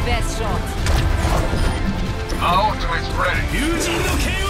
best shot. Our ultimate's ready. 友人の剣を